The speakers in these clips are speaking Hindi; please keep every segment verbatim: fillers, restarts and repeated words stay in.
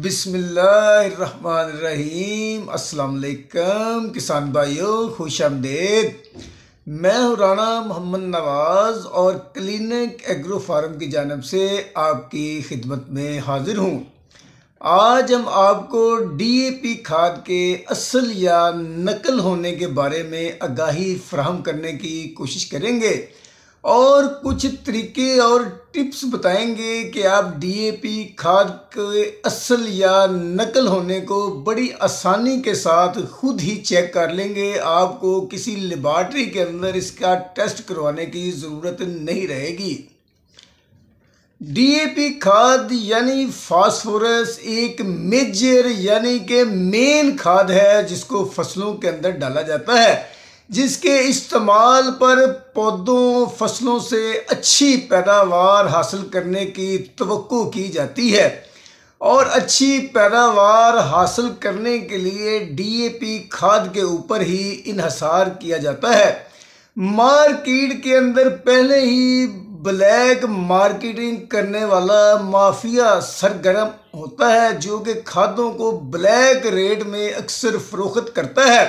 बिस्मिल्लाहिर्रहमानिर्रहीम। अस्सलाम वालेकुम किसान भाइयों, खुश आमदीद। मैं हूँ राना मोहम्मद नवाज़ और क्लिनिक एग्रो फार्म की जानिब से आपकी खिदमत में हाजिर हूँ। आज हम आपको डी ए पी खाद के असल या नकल होने के बारे में आगाही फराहम करने की कोशिश करेंगे और कुछ तरीके और टिप्स बताएंगे कि आप डी ए पी खाद के असल या नकल होने को बड़ी आसानी के साथ खुद ही चेक कर लेंगे। आपको किसी लेबॉरेटरी के अंदर इसका टेस्ट करवाने की ज़रूरत नहीं रहेगी। डी ए पी खाद यानी फास्फोरस एक मेजर यानी कि मेन खाद है जिसको फसलों के अंदर डाला जाता है, जिसके इस्तेमाल पर पौधों फसलों से अच्छी पैदावार हासिल करने की तवक्को की जाती है। और अच्छी पैदावार हासिल करने के लिए डी ए पी खाद के ऊपर ही इन्हसार किया जाता है। मार्केट के अंदर पहले ही ब्लैक मार्केटिंग करने वाला माफिया सरगर्म होता है, जो कि खादों को ब्लैक रेट में अक्सर फरोख्त करता है।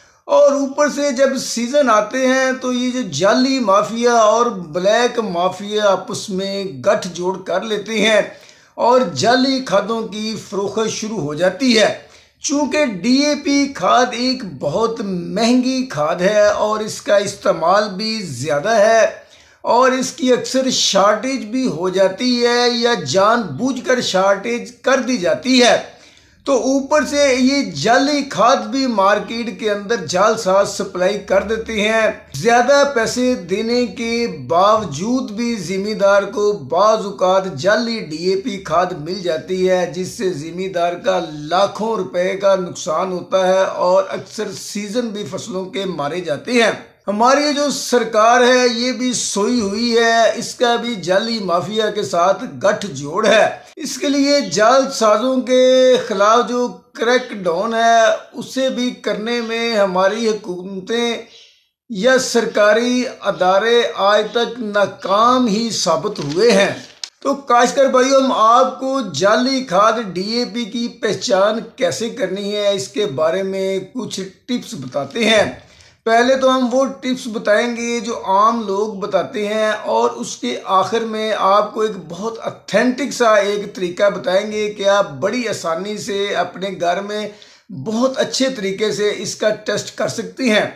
और ऊपर से जब सीज़न आते हैं तो ये जो जाली माफिया और ब्लैक माफिया आपस में गठजोड़ कर लेते हैं और जाली खादों की फरोख्त शुरू हो जाती है। चूँकि डी ए पी खाद एक बहुत महंगी खाद है और इसका इस्तेमाल भी ज़्यादा है और इसकी अक्सर शार्टेज भी हो जाती है या जानबूझकर शार्टेज कर दी जाती है, तो ऊपर से ये जाली खाद भी मार्केट के अंदर जालसाज सप्लाई कर देते हैं। ज़्यादा पैसे देने के बावजूद भी ज़िमींदार को बाज़ औक़ात जाली डी ए पी खाद मिल जाती है, जिससे ज़िमींदार का लाखों रुपए का नुकसान होता है और अक्सर सीज़न भी फसलों के मारे जाते हैं। हमारी जो सरकार है ये भी सोई हुई है, इसका भी जाली माफिया के साथ गठजोड़ है। इसके लिए जालसाजों के खिलाफ जो क्रैकडाउन है उसे भी करने में हमारी हुकूमतें या सरकारी अदारे आज तक नाकाम ही साबित हुए हैं। तो काश्तकार भाइयों, हम आपको जाली खाद डी ए पी की पहचान कैसे करनी है इसके बारे में कुछ टिप्स बताते हैं। पहले तो हम वो टिप्स बताएंगे जो आम लोग बताते हैं और उसके आखिर में आपको एक बहुत ऑथेंटिक सा एक तरीका बताएंगे कि आप बड़ी आसानी से अपने घर में बहुत अच्छे तरीके से इसका टेस्ट कर सकते हैं।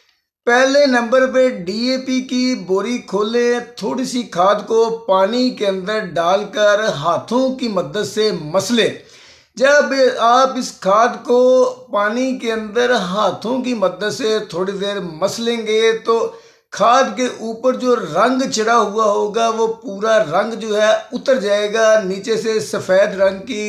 पहले नंबर पे डी ए पी की बोरी खोलें, थोड़ी सी खाद को पानी के अंदर डालकर हाथों की मदद से मसलें। जब आप इस खाद को पानी के अंदर हाथों की मदद से थोड़ी देर मसलेंगे तो खाद के ऊपर जो रंग चढ़ा हुआ होगा वो पूरा रंग जो है उतर जाएगा, नीचे से सफ़ेद रंग की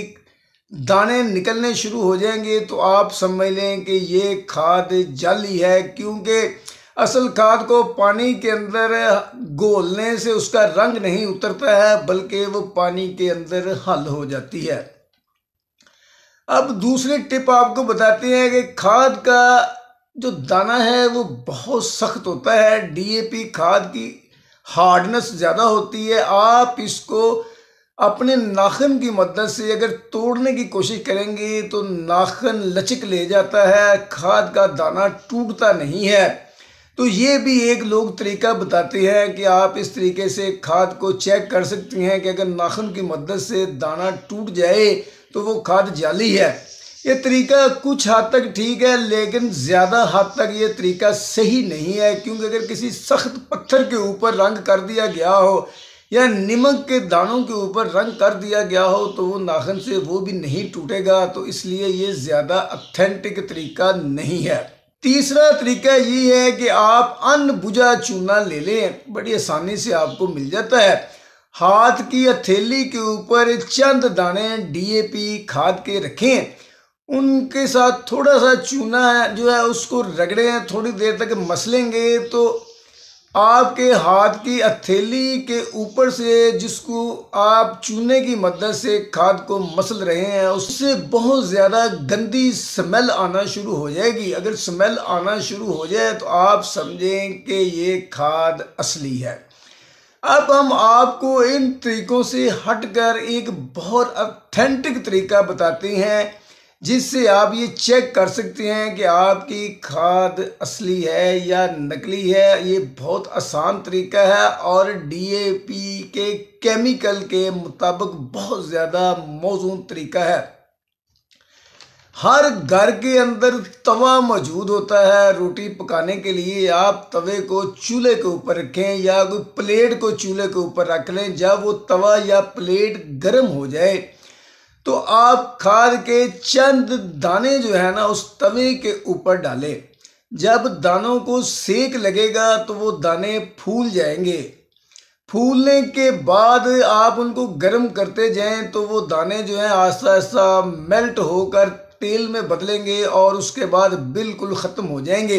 दाने निकलने शुरू हो जाएंगे। तो आप समझ लें कि ये खाद जाली है, क्योंकि असल खाद को पानी के अंदर घोलने से उसका रंग नहीं उतरता है बल्कि वो पानी के अंदर हल हो जाती है। अब दूसरी टिप आपको बताते हैं कि खाद का जो दाना है वो बहुत सख्त होता है। डी ए पी खाद की हार्डनेस ज़्यादा होती है। आप इसको अपने नाखून की मदद से अगर तोड़ने की कोशिश करेंगे तो नाखून लचक ले जाता है, खाद का दाना टूटता नहीं है। तो ये भी एक लोग तरीका बताते हैं कि आप इस तरीके से खाद को चेक कर सकते हैं कि अगर नाखून की मदद से दाना टूट जाए तो वो खाद जाली है। ये तरीका कुछ हद तक ठीक है, लेकिन ज़्यादा हद तक ये तरीका सही नहीं है, क्योंकि अगर किसी सख्त पत्थर के ऊपर रंग कर दिया गया हो या नमक के दानों के ऊपर रंग कर दिया गया हो तो वो नाखून से वो भी नहीं टूटेगा। तो इसलिए ये ज़्यादा ऑथेंटिक तरीका नहीं है। तीसरा तरीका ये है कि आप अनबुझा चूना ले लें, बड़ी आसानी से आपको मिल जाता है। हाथ की हथेली के ऊपर चंद दाने डी ए पी खाद के रखें, उनके साथ थोड़ा सा चूना जो है उसको रगड़ें, थोड़ी देर तक मसलेंगे तो आपके हाथ की हथेली के ऊपर से जिसको आप चूने की मदद से खाद को मसल रहे हैं उससे बहुत ज़्यादा गंदी स्मेल आना शुरू हो जाएगी। अगर स्मेल आना शुरू हो जाए तो आप समझें कि ये खाद असली है। अब हम आपको इन तरीकों से हटकर एक बहुत ऑथेंटिक तरीका बताते हैं जिससे आप ये चेक कर सकते हैं कि आपकी खाद असली है या नकली है। ये बहुत आसान तरीका है और डी ए पी के केमिकल के मुताबिक बहुत ज़्यादा मौजूद तरीका है। हर घर के अंदर तवा मौजूद होता है रोटी पकाने के लिए। आप तवे को चूल्हे के ऊपर रखें या कोई प्लेट को चूल्हे के ऊपर रख लें। जब वो तवा या प्लेट गर्म हो जाए तो आप खाद के चंद दाने जो है ना उस तवे के ऊपर डालें। जब दानों को सेक लगेगा तो वो दाने फूल जाएंगे। फूलने के बाद आप उनको गर्म करते जाएं तो वो दाने जो हैं आस्ता आस्ता मेल्ट होकर तेल में बदलेंगे और उसके बाद बिल्कुल ख़त्म हो जाएंगे।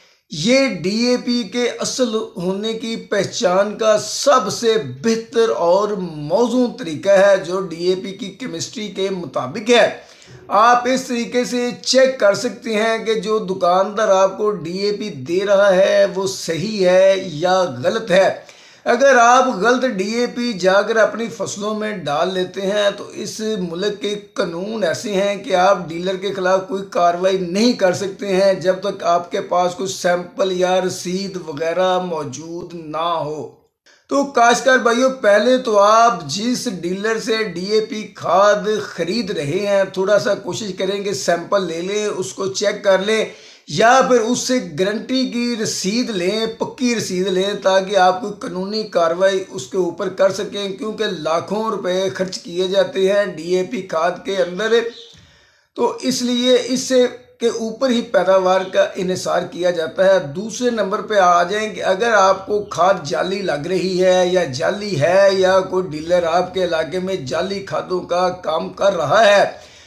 ये डी ए पी के असल होने की पहचान का सबसे बेहतर और मौजूद तरीका है जो डी ए पी की केमिस्ट्री के मुताबिक है। आप इस तरीके से चेक कर सकते हैं कि जो दुकानदार आपको डी ए पी दे रहा है वो सही है या गलत है। अगर आप गलत डी ए पी जाकर अपनी फसलों में डाल लेते हैं तो इस मुल्क के कानून ऐसे हैं कि आप डीलर के खिलाफ कोई कार्रवाई नहीं कर सकते हैं जब तक आपके पास कुछ सैंपल या रसीद वगैरह मौजूद ना हो। तो काश्तकार भाइयों, पहले तो आप जिस डीलर से डी ए पी खाद खरीद रहे हैं थोड़ा सा कोशिश करें कि सैंपल ले लें, उसको चेक कर लें या फिर उससे गारंटी की रसीद लें, पक्की रसीद लें ताकि आप कोई कानूनी कार्रवाई उसके ऊपर कर सकें। क्योंकि लाखों रुपए खर्च किए जाते हैं डी ए पी खाद के अंदर, तो इसलिए इससे के ऊपर ही पैदावार का इन्हिसार किया जाता है। दूसरे नंबर पे आ जाएं कि अगर आपको खाद जाली लग रही है या जाली है या कोई डीलर आपके इलाके में जाली खादों का काम कर रहा है,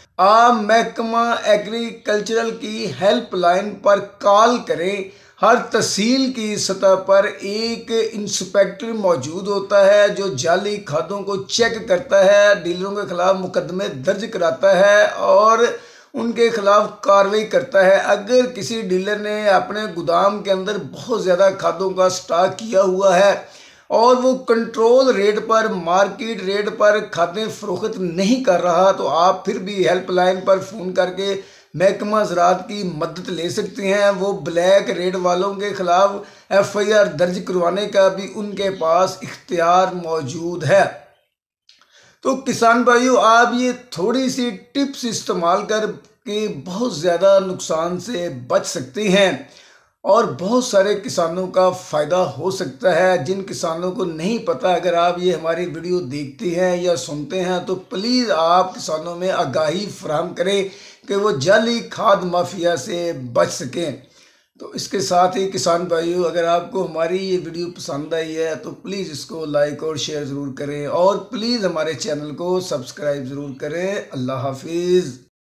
आप महकमा एग्रीकल्चरल की हेल्पलाइन पर कॉल करें। हर तहसील की सतह पर एक इंस्पेक्टर मौजूद होता है जो जाली खादों को चेक करता है, डीलरों के खिलाफ मुकदमे दर्ज कराता है और उनके खिलाफ कार्रवाई करता है। अगर किसी डीलर ने अपने गोदाम के अंदर बहुत ज़्यादा खादों का स्टॉक किया हुआ है और वो कंट्रोल रेट पर, मार्केट रेट पर खादें फरोख्त नहीं कर रहा तो आप फिर भी हेल्पलाइन पर फ़ोन करके महकमा ज़राअत की मदद ले सकते हैं। वो ब्लैक रेट वालों के खिलाफ एफ आई आर दर्ज करवाने का भी उनके पास इख्तियार मौजूद है। तो किसान भाइयों, आप ये थोड़ी सी टिप्स इस्तेमाल करके बहुत ज़्यादा नुकसान से बच सकते हैं और बहुत सारे किसानों का फ़ायदा हो सकता है। जिन किसानों को नहीं पता, अगर आप ये हमारी वीडियो देखते हैं या सुनते हैं तो प्लीज़ आप किसानों में आगाही फराहम करें कि वो जाली खाद माफिया से बच सकें। तो इसके साथ ही किसान भाइयों, अगर आपको हमारी ये वीडियो पसंद आई है तो प्लीज़ इसको लाइक और शेयर ज़रूर करें और प्लीज़ हमारे चैनल को सब्सक्राइब ज़रूर करें। अल्लाह हाफिज़।